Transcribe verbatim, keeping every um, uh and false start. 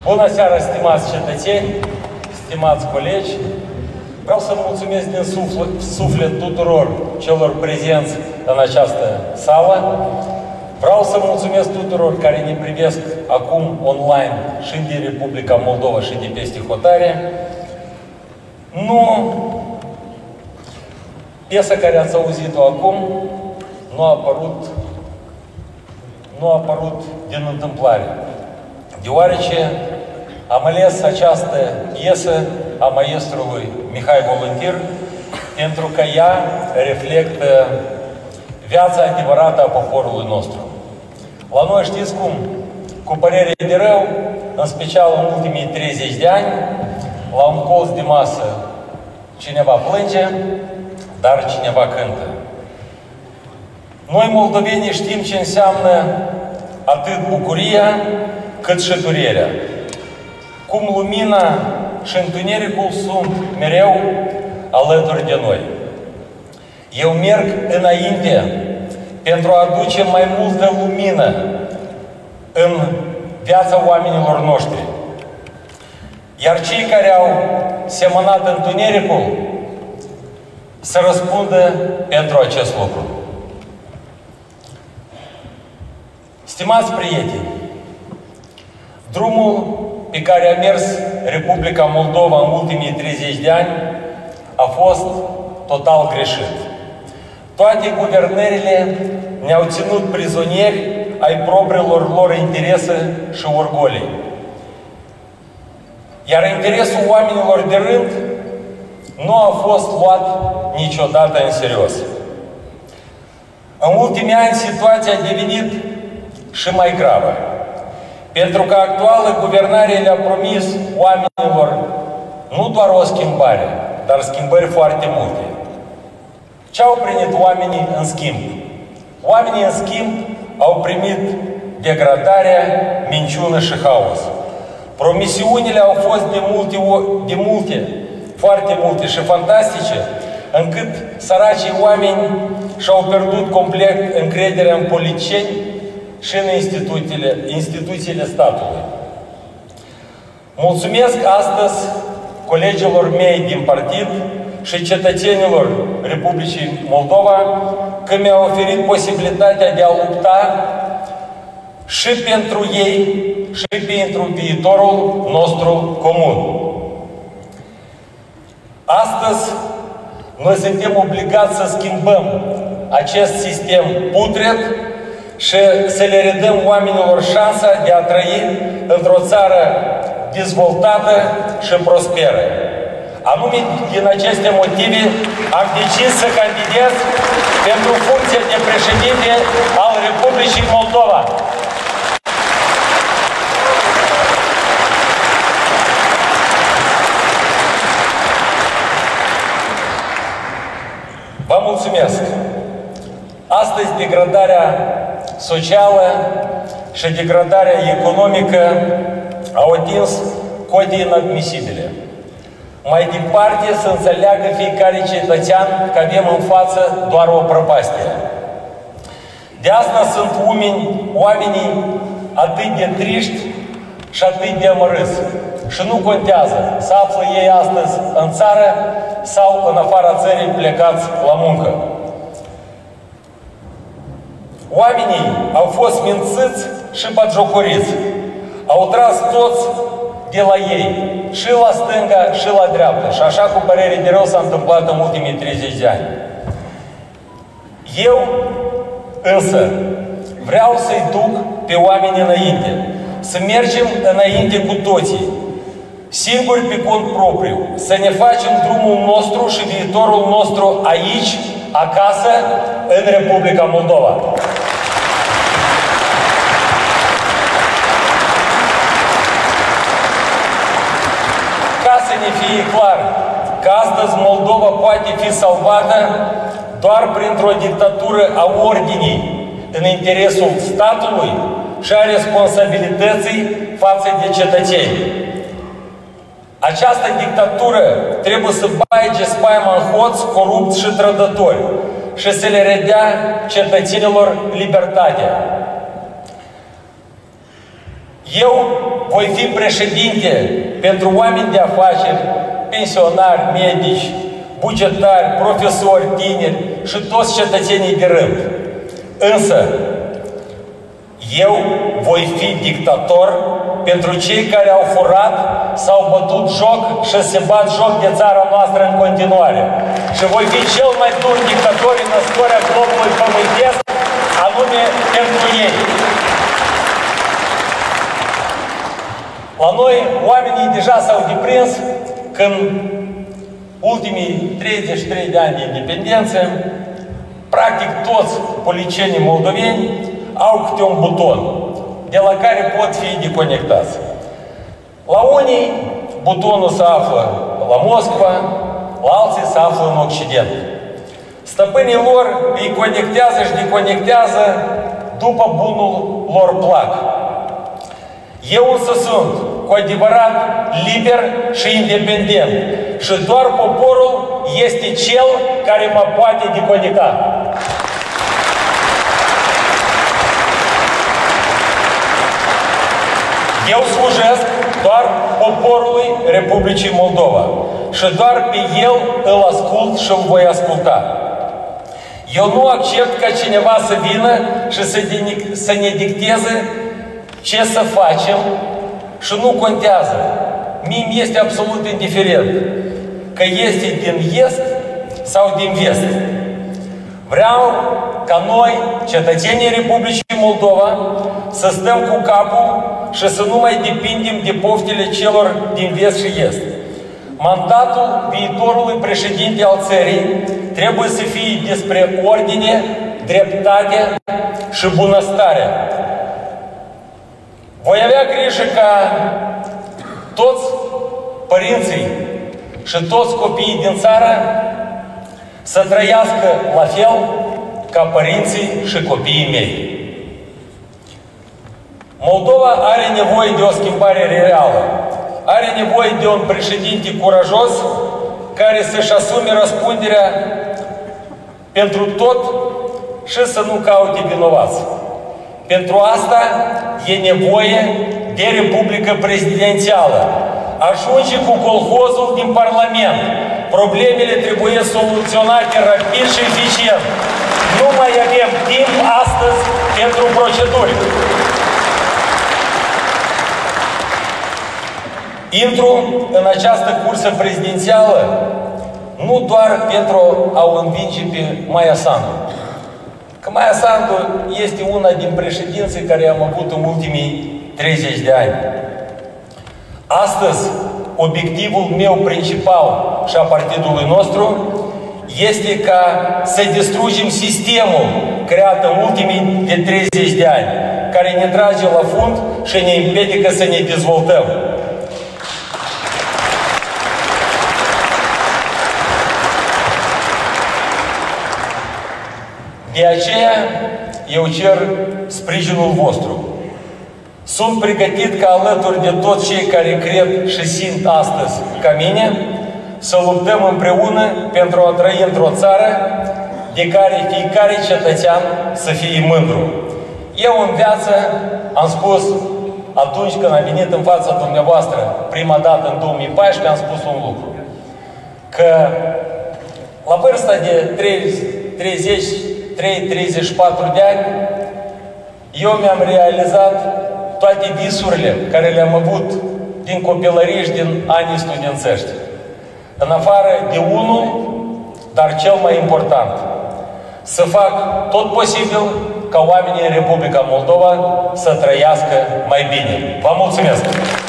Bună seara, stimați cetățeni, stimați colegi! Vreau să mulțumesc din suflet, suflet tuturor celor prezenți în această sală. Vreau să mulțumesc tuturor care ne privesc acum online și din Republica Moldova și de peste hotare. Nu, piesa care ați auzit-o acum nu a apărut, nu a apărut din întâmplare, deoarece am ales această piesă a maestrului Mihai Voluntir pentru că ea reflectă viața adevărată a poporului nostru. La noi, știți cum, cu părere de rău, în special în ultimii treizeci de ani, la un colț de masă cineva plânge, dar cineva cântă. Noi, moldovenii, știm ce înseamnă atât bucuria, cât și durerea. Cum lumina și întunericul sunt mereu alături de noi. Eu merg înainte pentru a aduce mai multă lumină în viața oamenilor noștri. Iar cei care au semănat întunericul să răspundă pentru acest lucru. Stimați prieteni, drumul pe care a mers Republica Moldova în ultimii treizeci de ani a fost total greșit. Toate guvernările ne-au ținut prizonieri ai propriilor lor interese și orgolii. Iar interesul oamenilor de rând nu a fost luat niciodată în serios. În ultimii ani situația a devenit și mai gravă. Pentru că actuală guvernare le-a promis oamenilor nu doar o schimbare, dar schimbări foarte multe. Ce au primit oamenii în schimb? Oamenii în schimb au primit degradarea, minciună și haos. Promisiunile au fost de multe, de multe, foarte multe și fantastice, încât săracii oameni și-au pierdut complet încrederea în politicieni și în instituțiile, instituțiile statului. Mulțumesc astăzi colegilor mei din partid și cetățenilor Republicii Moldova că mi-au oferit posibilitatea de a lupta și pentru ei și pentru viitorul nostru comun. Astăzi, noi suntem obligați să schimbăm acest sistem putred și să le redăm oamenilor șansa de a trăi într-o țară dezvoltată și prosperă. Anume, din aceste motive, am decis să candidez pentru funcția de președinte al Republicii Moldova. Vă mulțumesc! Astăzi degradarea socială și degradarea economică au atins cote inadmisibile. Mai departe să înțeleagă fiecare cetățean că avem în față doar o prăpastie. De asta sunt oameni, oamenii atât de triști și atât de amărâți. Și nu contează să află ei astăzi în țară sau în afara țării plecați la muncă. Oamenii au fost mințiți și batjocoriți. Au tras toți de la ei, și la stânga, și la dreapta. Și așa, cu părere de rău, s-a întâmplat în ultimii treizeci de ani. Eu, însă, vreau să-i duc pe oameni înainte. Să mergem înainte cu toții, singuri pe cont propriu. Să ne facem drumul nostru și viitorul nostru aici, acasă, în Republica Moldova. Ca să ne fie clar că astăzi Moldova poate fi salvată doar printr-o dictatură a ordinii în interesul statului și a responsabilității față de cetățeni. Această dictatură trebuie să bage spaima în hoți, corupți și trădători și să le redea cetățenilor libertatea. Eu voi fi președinte pentru oameni de afaceri, pensionari, medici, bugetari, profesori, tineri și toți cetățenii de rând. Însă, eu voi fi dictator pentru cei care au furat, s-au bătut joc și se bat joc de țara noastră în continuare. Și voi fi cel mai dur dictator în istoria globului pământesc, anume pentru ei. La noi, oamenii deja s-au deprins când ultimii treizeci și trei de ani de independență, practic toți politicienii moldoveni au câte un buton de la care pot fi deconectați. La unii butonul se află la Moscova, la alții se află în Occident. Stăpânii lor îi conectează și deconectează după bunul lor plac. Eu însă sunt cu adevărat liber și independent și doar poporul este cel care mă poate deconecta. Eu slujesc doar poporului Republicii Moldova și doar pe el îl ascult și îl voi asculta. Eu nu accept ca cineva să vină și să, să ne dicteze ce să facem și nu contează. Mie mi este absolut indiferent că este din est sau din vest. Vreau ca noi, cetățenii Republicii Moldova, să stăm cu capul și să nu mai depindem de poftele celor din vest și est. Mandatul viitorului președinte al țării trebuie să fie despre ordine, dreptate și bunăstare. Voi avea grijă ca toți părinții și toți copiii din țară să trăiască la fel ca părinții și copiii mei. Moldova are nevoie de o schimbare reală. Are nevoie de un președinte curajos care să-și asume răspunderea pentru tot și să nu caute vinovați. Pentru asta e nevoie de Republică Prezidențială. Ajunge cu colhozul din Parlament. Problemele trebuie soluționate rapid și eficient. Nu mai avem timp astăzi pentru proceduri. Intru în această cursă prezidențială nu doar pentru a o învinge pe Maia Sandu. Că Maia Sandu este una din președinții care am avut în ultimii treizeci de ani. Astăzi, obiectivul meu principal și a partidului nostru este ca să distrugem sistemul creat în ultimii de treizeci de ani, care ne trage la fund și ne împiedică să ne dezvoltăm. De aceea, eu cer sprijinul vostru. Sunt pregătit ca alături de toți cei care cred și simt astăzi ca mine, să luptăm împreună pentru a trăi într-o țară de care fiecare cetățean să fie mândru. Eu în viață am spus, atunci când am venit în fața dumneavoastră, prima dată în două mii paisprezece, am spus un lucru. Că la vârsta de treizeci, treizeci și patru de ani, eu mi-am realizat toate visurile care le-am avut din copilărie și din anii studențești. În afară de unul, dar cel mai important, să fac tot posibil ca oamenii în Republica Moldova să trăiască mai bine. Vă mulțumesc!